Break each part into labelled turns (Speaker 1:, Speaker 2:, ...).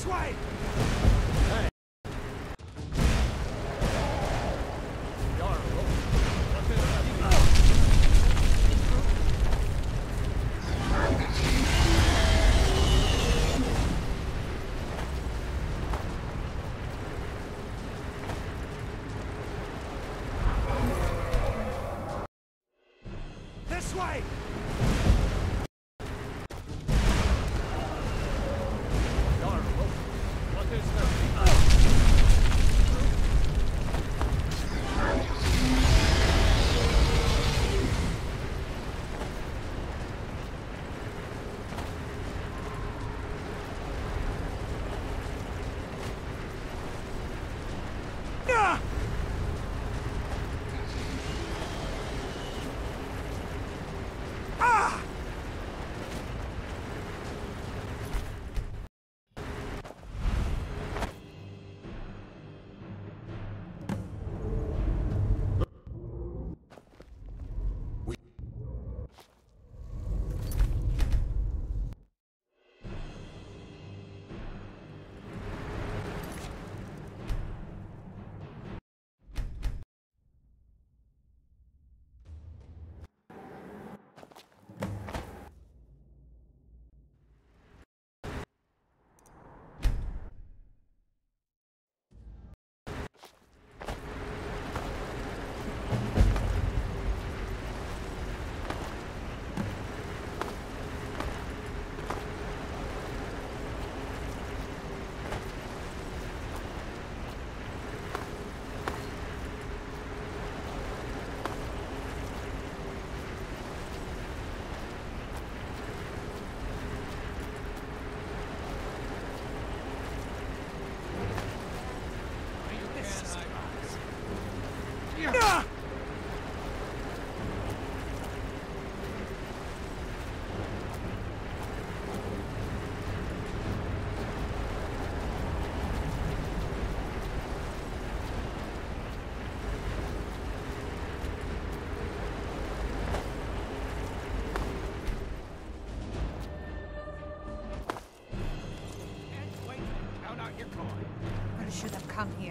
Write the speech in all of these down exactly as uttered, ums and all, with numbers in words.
Speaker 1: way!
Speaker 2: Hey. Jarl, what is that?
Speaker 1: This way!
Speaker 2: Jarl, what is that?
Speaker 1: Ah! Ah! Ah!
Speaker 2: Wait, count out your coin.
Speaker 3: I should have come here.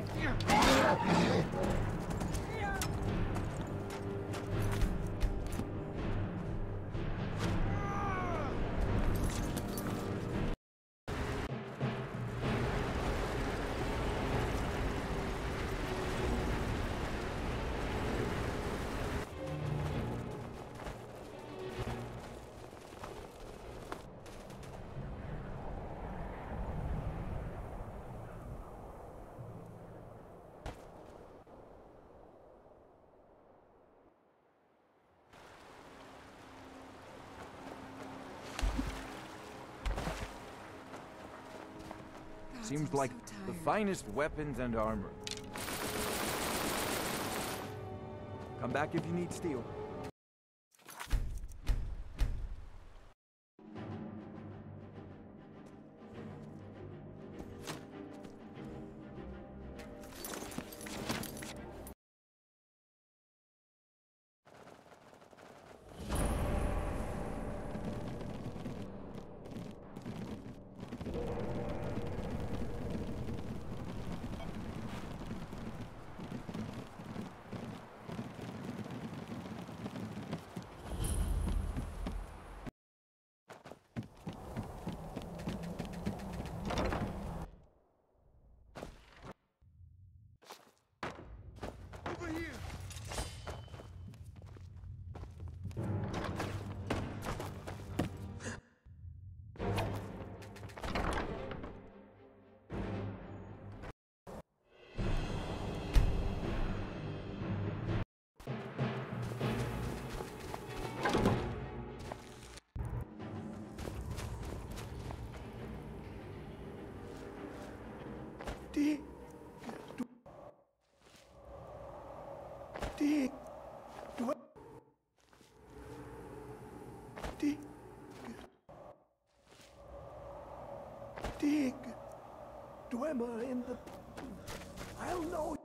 Speaker 2: Seems like the finest weapons and armor. Come back if you need steel.
Speaker 1: Over here! Dig. Dig. Dig. Dig. Dwemer in the... I'll know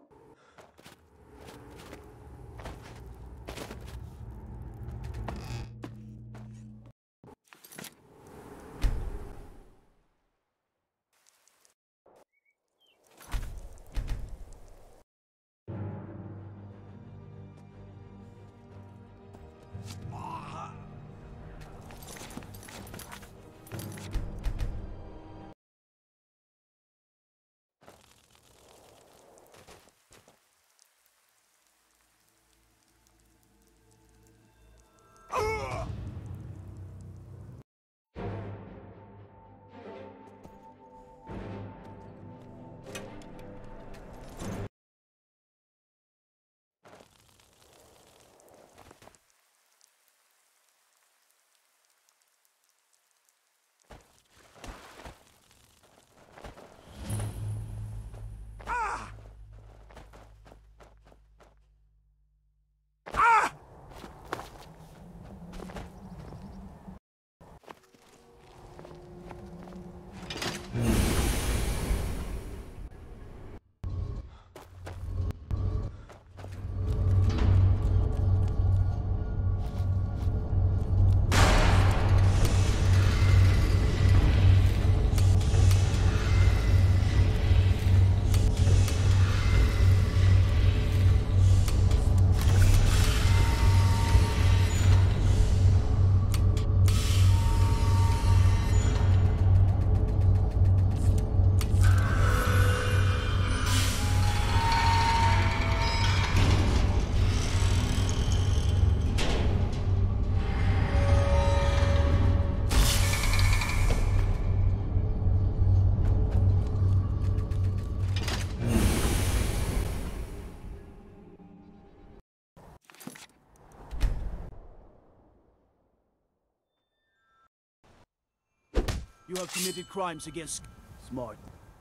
Speaker 4: You have committed crimes against... Smart.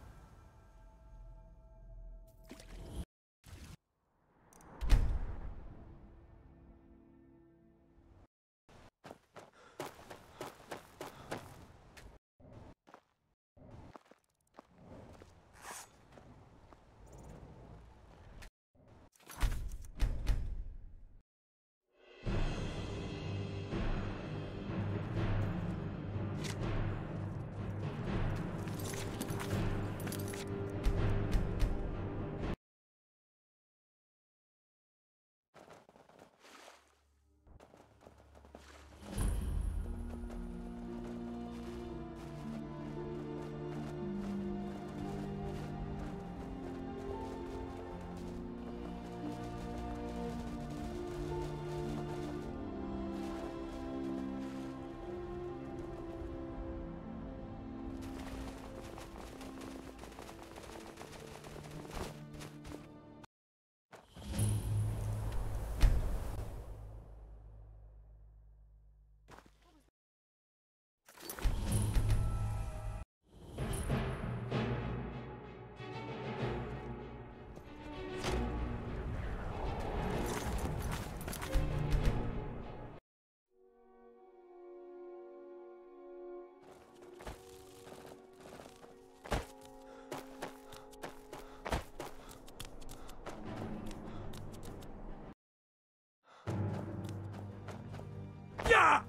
Speaker 1: Yeah!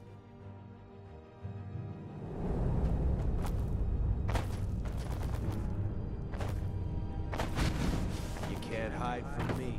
Speaker 4: You can't hide from me.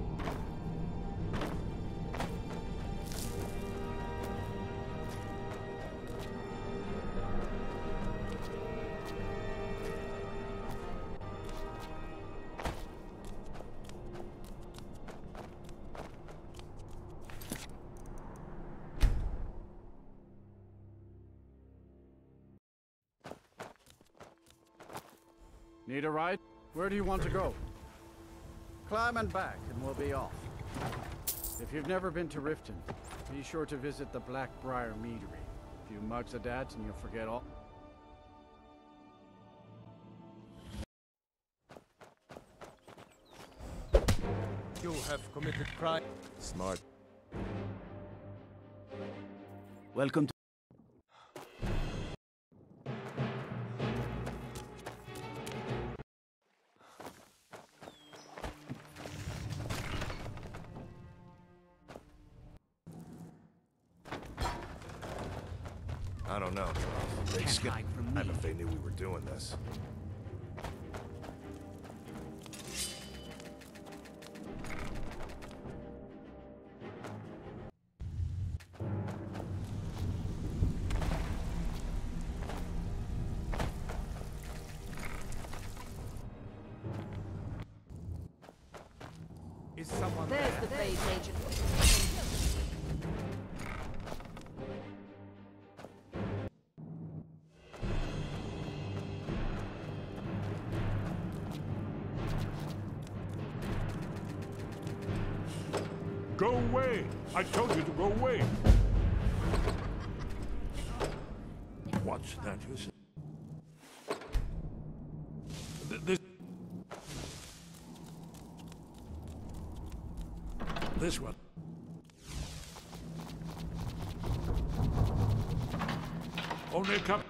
Speaker 5: Need a ride? Where do you want to go? Climb and back, and we'll be off. If you've never been to Riften, be sure to visit the Blackbriar Meadery. A few mugs of dads and you'll forget all.
Speaker 4: You have committed crime.
Speaker 2: Smart.
Speaker 4: Welcome to...
Speaker 6: I don't know, Charles. They
Speaker 4: Can't
Speaker 6: skipped
Speaker 4: hide from
Speaker 6: time
Speaker 4: me.
Speaker 6: if they knew we were doing this.
Speaker 2: Is someone
Speaker 3: There's
Speaker 2: there?
Speaker 3: the bait agent.
Speaker 1: Go away! I told you to go away! What's that you said? Th- This... This one. Only a cup.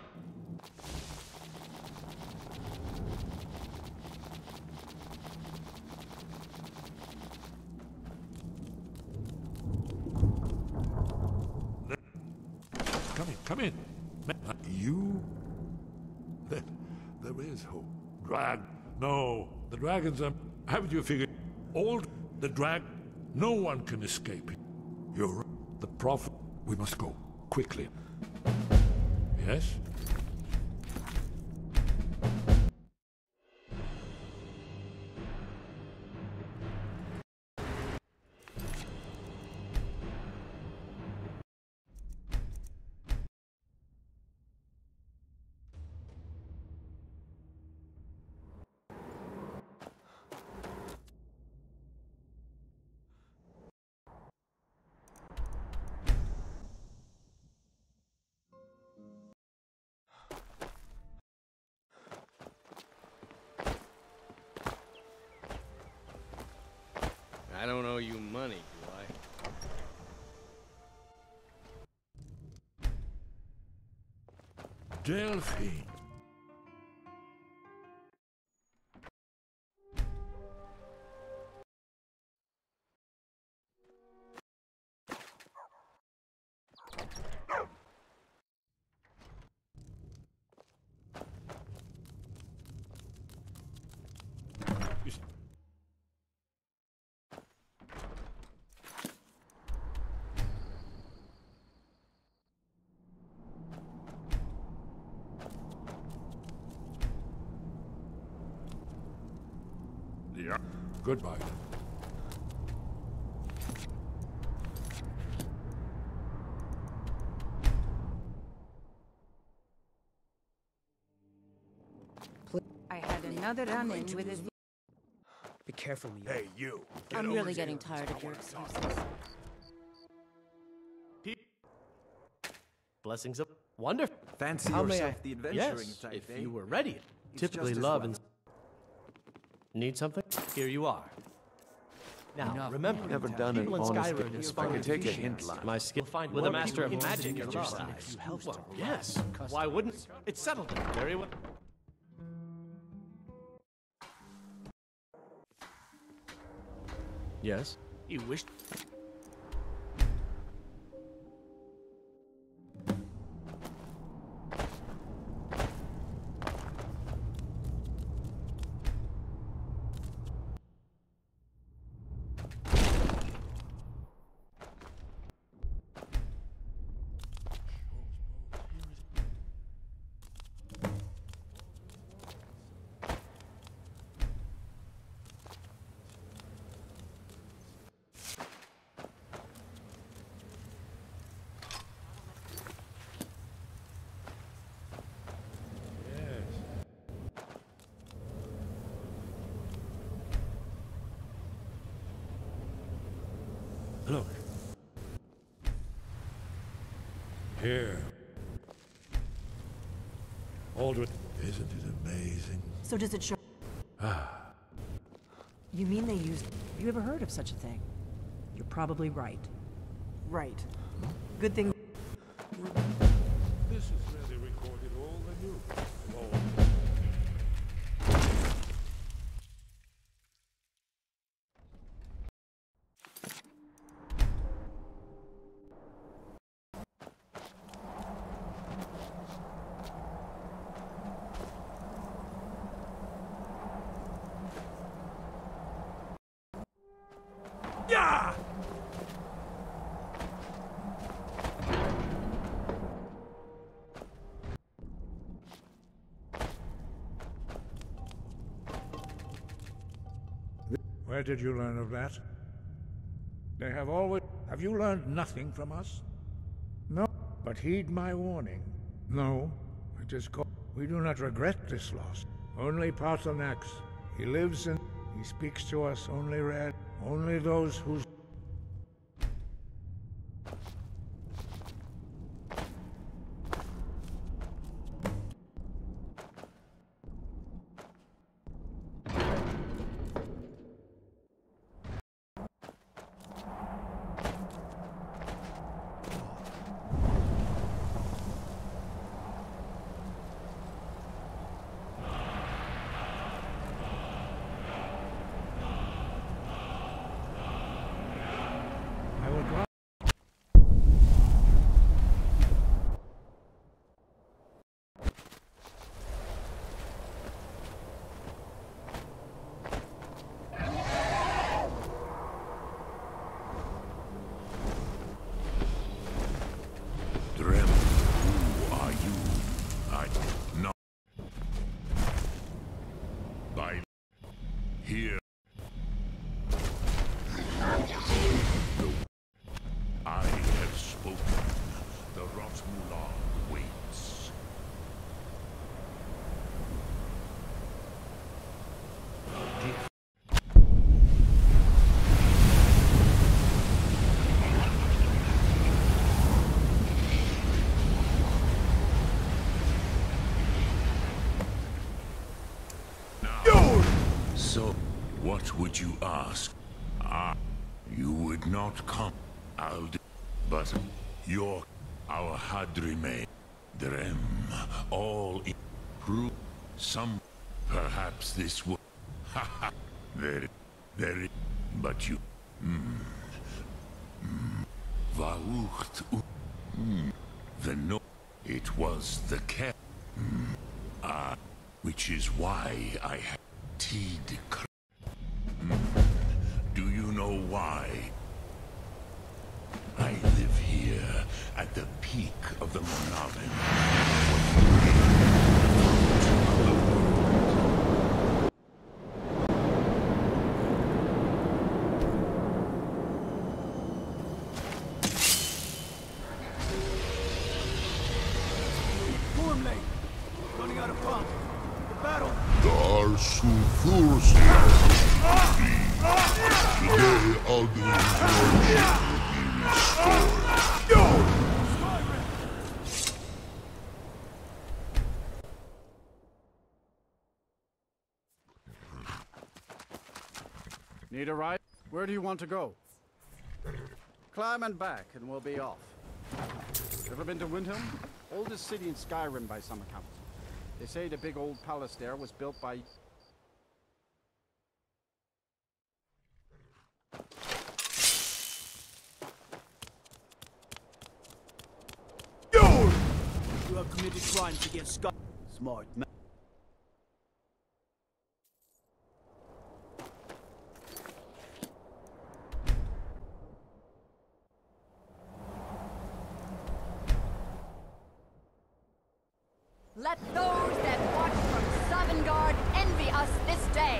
Speaker 1: Come in, come in. You? There, there is hope. Drag. No, the dragons are... Haven't you figured? All the drag... No one can escape. You're right. The prophet... We must go. Quickly. Yes?
Speaker 7: I don't owe you money, do I?
Speaker 1: Delphine. Yeah. Goodbye.
Speaker 3: I had another run-in with his...
Speaker 4: Be careful, Leo.
Speaker 6: Hey, you. Get
Speaker 8: I'm
Speaker 6: over
Speaker 8: really
Speaker 6: here.
Speaker 8: getting tired of your excuses.
Speaker 9: Blessings of wonderful.
Speaker 2: Fancy
Speaker 9: How may
Speaker 2: yourself
Speaker 9: I?
Speaker 2: the adventuring
Speaker 9: Yes,
Speaker 2: type,
Speaker 9: if
Speaker 2: eh?
Speaker 9: you were ready.
Speaker 2: It's
Speaker 9: Typically
Speaker 2: just as
Speaker 9: love
Speaker 2: well.
Speaker 9: and need something. Here you are. Now
Speaker 4: Enough.
Speaker 9: remember,
Speaker 2: Never done
Speaker 9: people
Speaker 2: an
Speaker 9: in
Speaker 2: honest
Speaker 9: Skyrim
Speaker 2: business.
Speaker 9: have
Speaker 2: I can
Speaker 9: found
Speaker 2: take a
Speaker 9: efficiency.
Speaker 2: hint, lad.
Speaker 9: My skill find with
Speaker 4: More
Speaker 9: a master of
Speaker 4: people
Speaker 9: magic
Speaker 4: will
Speaker 9: at your
Speaker 4: use
Speaker 9: side.
Speaker 4: if you help
Speaker 9: Well,
Speaker 4: them.
Speaker 9: yes. Why wouldn't? It's settled. Then. Very well. Yes. You wish.
Speaker 1: Look. Here. Aldrin. Isn't it amazing?
Speaker 8: So does it show?
Speaker 1: Ah.
Speaker 8: You mean they used...
Speaker 10: Have you ever heard of such a thing? You're probably right.
Speaker 8: Right. Good thing...
Speaker 1: This is where they recorded all the news. Oh.
Speaker 6: Yeah!
Speaker 11: Where did you learn of that? They have always... Have you learned nothing from us? No, but heed my warning. No, it is called... We do not regret this loss. Only Paarthurnax. He lives in... He speaks to us only red. Only those whose... I will drop...
Speaker 1: Drem, who are you? I know. By here. I have spoken. The Rotmular waits. Now, so what would you ask? Ah.
Speaker 12: You would not come. I'll do, but your our had remained. Drem, all in proof. Some, perhaps this would. Ha ha. Very, very. But you. Hmm. Hmm. Varucht. Hmm. The no. It was the cat. Hmm. Ah. Which is why I had teed. Hmm. Do you know why? I live here at the peak of the Monavin.
Speaker 6: Formulate! Running out of funds. The battle!
Speaker 12: Dar Sulfurus. Today Alduin's lordship will be restored.
Speaker 6: Skyrim!
Speaker 5: Need a ride? Where do you want to go? Climb and back, and we'll be off. Ever been to Windhelm? Oldest city in Skyrim by some accounts. They say the big old palace there was built by...
Speaker 6: You have committed crimes against Sky. Smart man.
Speaker 13: Let those that watch from Sovngarde envy us this day.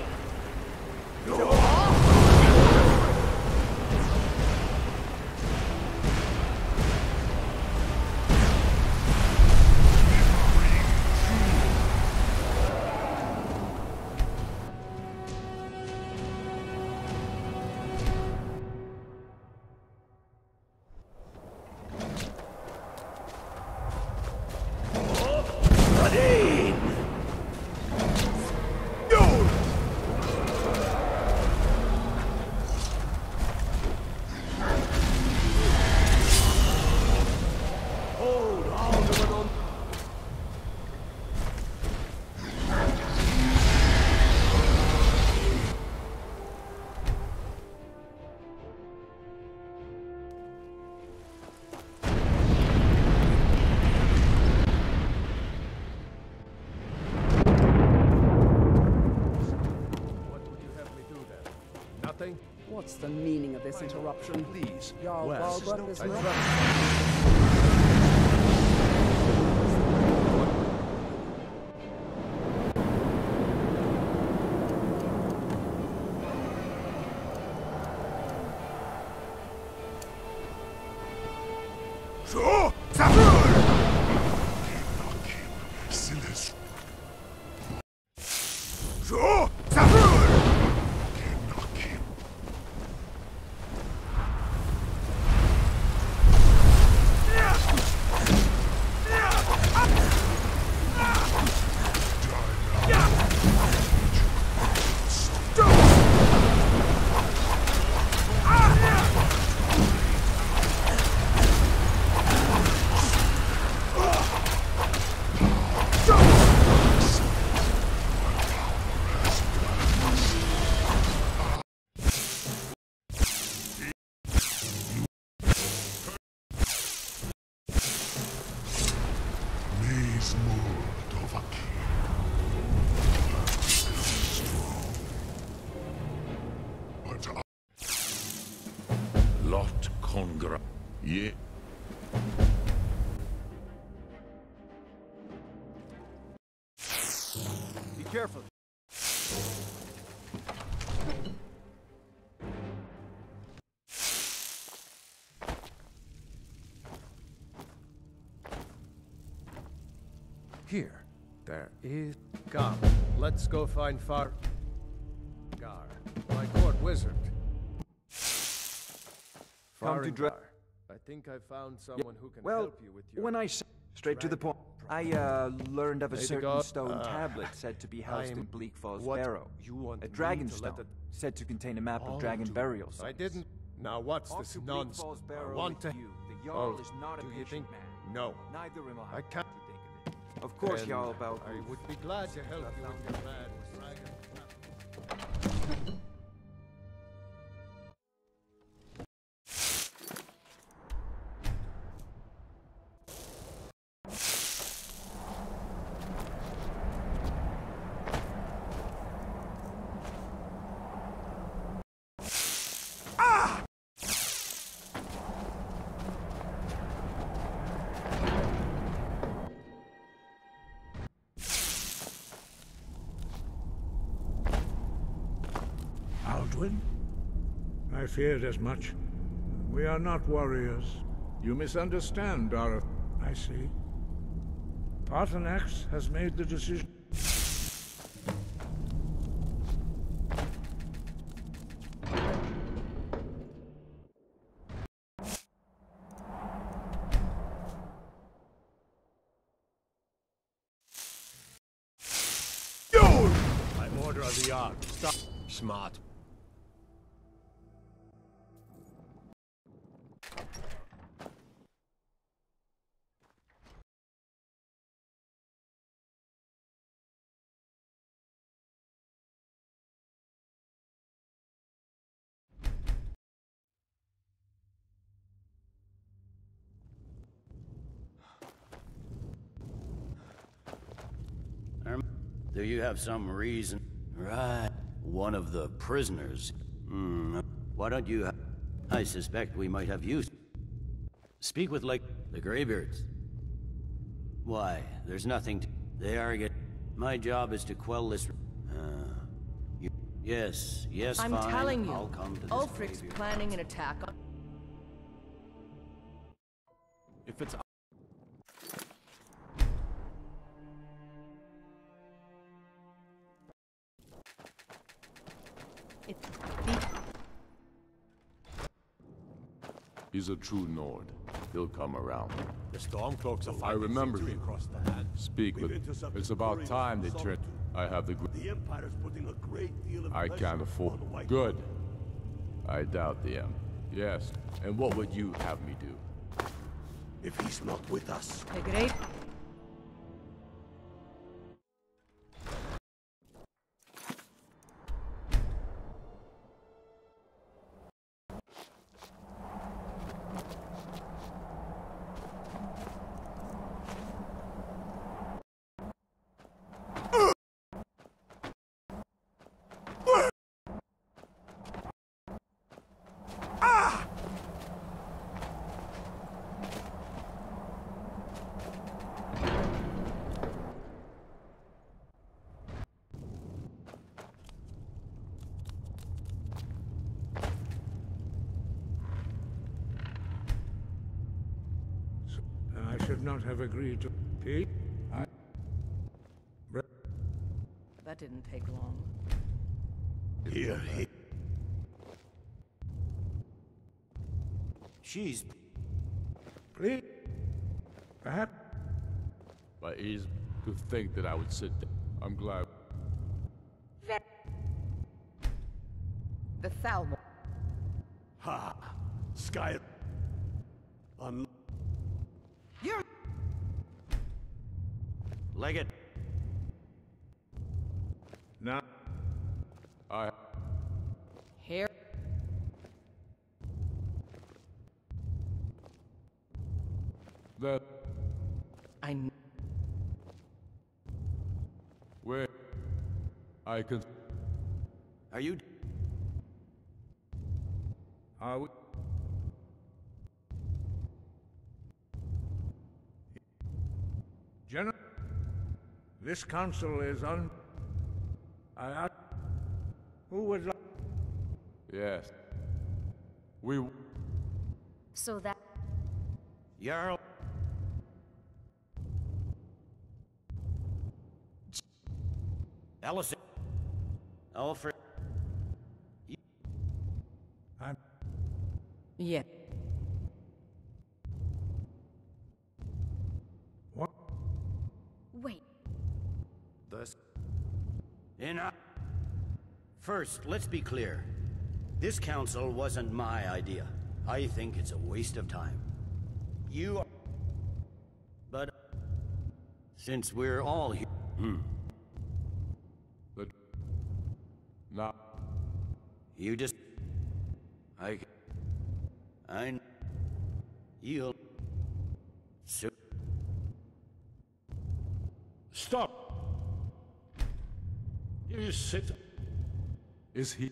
Speaker 10: What's the meaning of this interruption?
Speaker 6: Please.
Speaker 10: Jarl
Speaker 6: Well,
Speaker 10: Balgruuf is
Speaker 6: I
Speaker 10: not...
Speaker 12: So, Zafur! Silas. So, Zafur! Lot congra. Yeah.
Speaker 6: Be careful.
Speaker 14: Here, there is... Come, let's go find Far... Gar, my court wizard.
Speaker 2: Come to dra-
Speaker 14: I think I found someone who can
Speaker 2: well,
Speaker 14: help you with your...
Speaker 2: when I say straight to the point, I uh, learned of a
Speaker 14: May the
Speaker 2: certain
Speaker 14: god-
Speaker 2: stone
Speaker 14: uh,
Speaker 2: tablet said to be housed
Speaker 14: I'm-
Speaker 2: in Bleak Falls
Speaker 14: what
Speaker 2: Barrow.
Speaker 14: you want
Speaker 2: A
Speaker 14: me
Speaker 2: dragon
Speaker 14: to let
Speaker 2: stone
Speaker 14: the-
Speaker 2: said to contain a map
Speaker 14: all
Speaker 2: of dragon
Speaker 14: do.
Speaker 2: burial
Speaker 14: I
Speaker 2: sites.
Speaker 14: didn't... Now what's
Speaker 2: Off
Speaker 14: this
Speaker 2: to
Speaker 14: nonsense?
Speaker 2: Bleak Falls
Speaker 14: I
Speaker 2: Barrow
Speaker 14: want
Speaker 2: with
Speaker 14: to...
Speaker 2: you. The Jarl
Speaker 14: Oh,
Speaker 2: is not a
Speaker 14: do you
Speaker 2: patient
Speaker 14: think...
Speaker 2: man.
Speaker 14: No.
Speaker 2: Neither am I.
Speaker 14: I can't...
Speaker 2: What do you think of it? Of course,
Speaker 14: Then
Speaker 2: Jarl about
Speaker 14: I would be glad to help you with your bad dragon.
Speaker 11: Aldwin? I feared as much. We are not warriors. You misunderstand, Dara. I see. Arthanax has made the decision.
Speaker 9: By order of the Yard. Stop. Smart.
Speaker 15: Do you have some reason? Right. One of the prisoners. Hmm. Why don't you... I suspect we might have used... Speak with, like, the Greybeards. Why, there's nothing to... They are get... My job is to quell this... Uh... You... Yes, yes,
Speaker 13: I'm
Speaker 15: fine.
Speaker 13: telling you,
Speaker 15: I'll come to this
Speaker 13: Ulfric's
Speaker 15: graveyard.
Speaker 13: planning an attack on...
Speaker 9: If it's...
Speaker 13: It's...
Speaker 16: He's a true Nord. He'll come around.
Speaker 9: The Stormcloaks are
Speaker 16: I
Speaker 9: fighting
Speaker 16: remember
Speaker 9: victory
Speaker 16: you.
Speaker 9: across the land.
Speaker 16: Speak with... It's about time they turn... I have the... gr-
Speaker 17: The Empire's putting a great deal of
Speaker 16: I
Speaker 17: pressure
Speaker 16: can't afford...
Speaker 17: on the White
Speaker 16: Good. I doubt the M. Yes. And what would you have me do?
Speaker 17: If he's not with us.
Speaker 13: A great...
Speaker 11: I should not have agreed to... Pete? I...
Speaker 13: That didn't take long.
Speaker 17: Here, here.
Speaker 15: She's...
Speaker 11: Please? Perhaps...
Speaker 16: But it is to think that I would sit there. I'm glad...
Speaker 13: The Thalmor.
Speaker 17: Ha! Skyrim. Un...
Speaker 13: You're...
Speaker 15: Leggett.
Speaker 11: Now...
Speaker 16: I...
Speaker 13: Here.
Speaker 16: That...
Speaker 13: I... kn-
Speaker 16: Where... I can...
Speaker 15: Are you...
Speaker 11: Are we... General... This council is un... I... I- Who would like...
Speaker 16: Yes. We...
Speaker 13: So that...
Speaker 15: Jarl... Ellison... Alfred...
Speaker 11: I'm...
Speaker 13: Yeah.
Speaker 11: What?
Speaker 13: Wait.
Speaker 15: Thus... In... First, let's be clear. This council wasn't my idea. I think it's a waste of time. You are... But... Since we're all here... Hmm.
Speaker 16: But... Now...
Speaker 15: You just... I... I... You'll... So...
Speaker 1: Stop! You sit...
Speaker 16: Is he...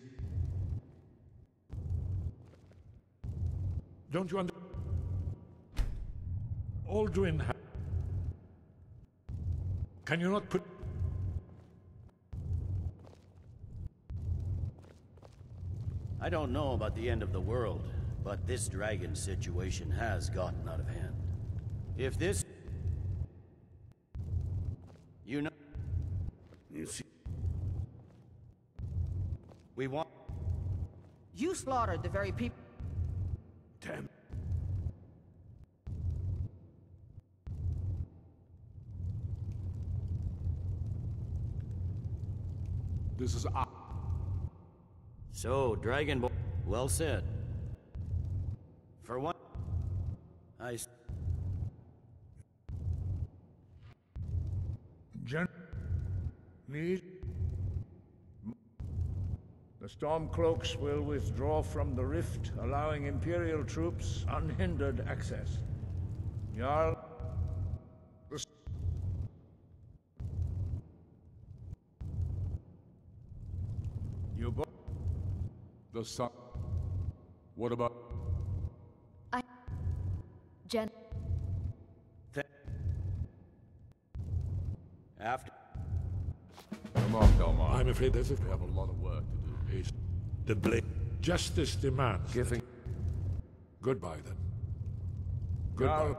Speaker 1: Don't you under... Alduin ha... Can you not put...
Speaker 15: I don't know about the end of the world, but this dragon situation has gotten out of hand. If this... You know...
Speaker 17: You see...
Speaker 15: We want...
Speaker 8: You slaughtered the very people...
Speaker 17: Damn.
Speaker 16: This is... Uh...
Speaker 15: So, Dragon Boy... Well said. For one... I... s-
Speaker 11: Gen... Please? The Stormcloaks will withdraw from the rift, allowing Imperial troops unhindered access. Jarl... The... You both...
Speaker 16: The sun... What about...
Speaker 13: I... Jen...
Speaker 15: Th After...
Speaker 16: Come on, Delmar.
Speaker 1: I'm afraid there's a...
Speaker 16: We have a lot of work to do.
Speaker 1: Is the blade. Justice demands.
Speaker 16: Giving...
Speaker 1: Goodbye, then. Goodbye.
Speaker 11: Jarl...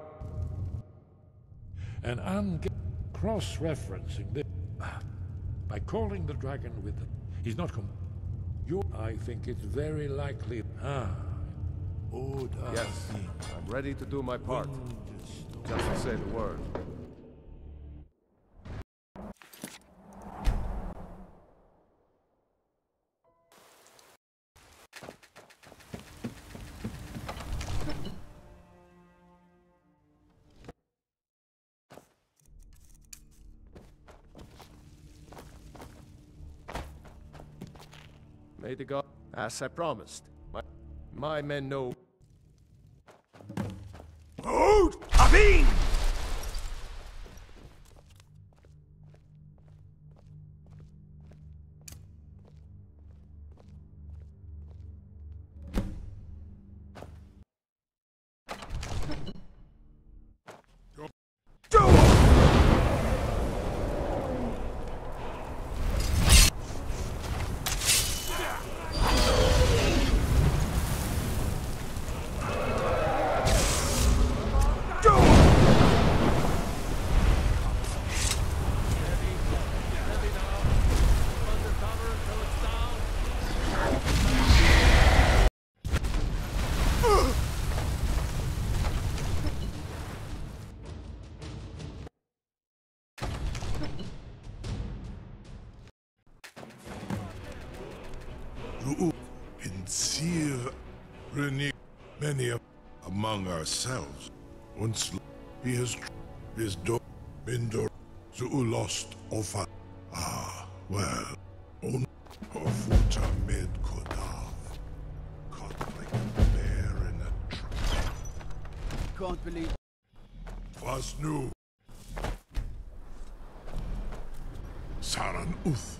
Speaker 1: And I'm cross-referencing this by calling the dragon with it. He's not com... You, I think it's very likely... Ah. Oh,
Speaker 16: Yes, I'm ready to do my part. Just to say the word. May the god, as I promised, my, my men know.
Speaker 17: Hold! Abin!
Speaker 12: Sincere Reni, many of among ourselves. Once he has his door Mindor Zu lost Ofa. Ah, well, on Ofuta mid Kodav. Caught like a bear in a trap.
Speaker 6: Can't believe.
Speaker 12: Was new. Saran Uth.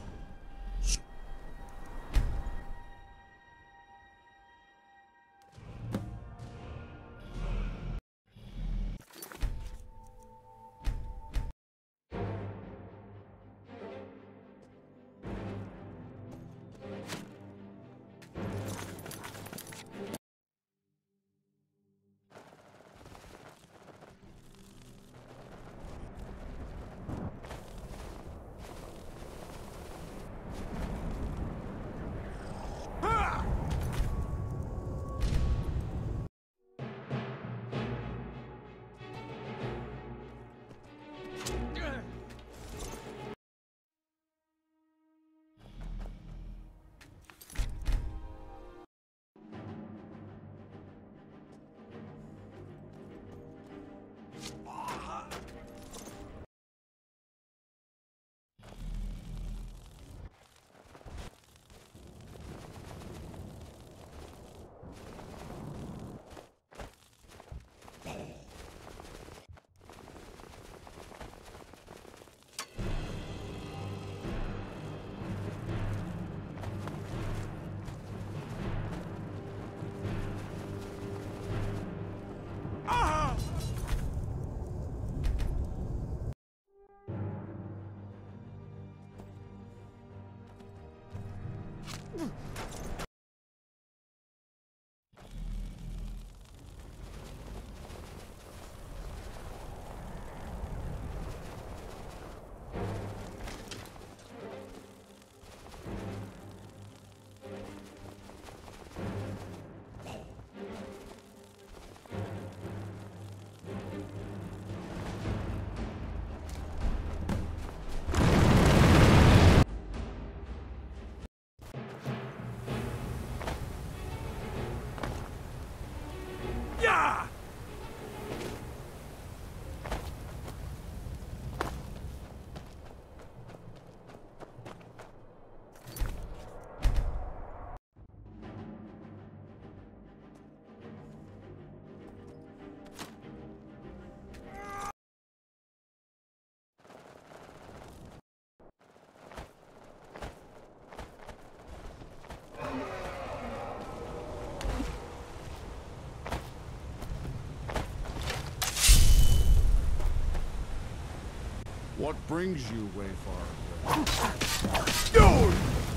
Speaker 5: What brings you way far away?
Speaker 17: Dude!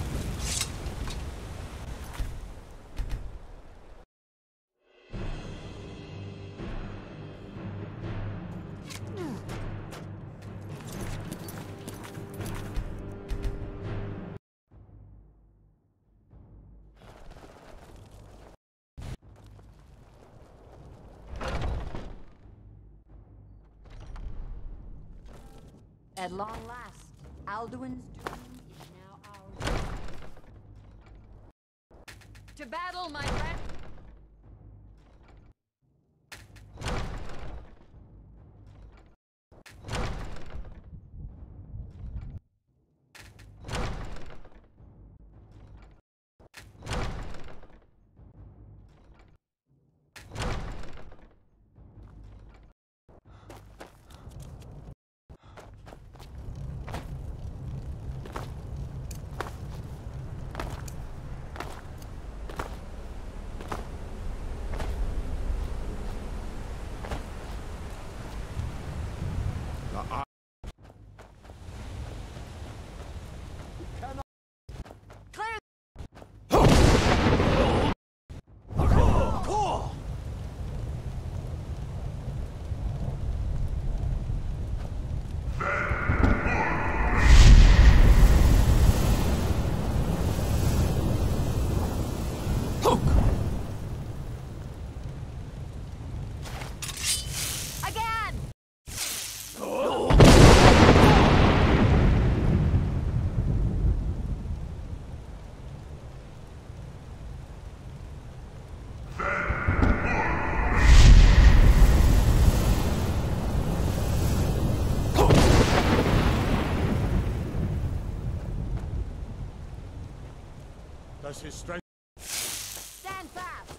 Speaker 13: At long last, Alduin's doom is now ours. To battle, my friend!
Speaker 11: Does his strength...
Speaker 13: Stand fast!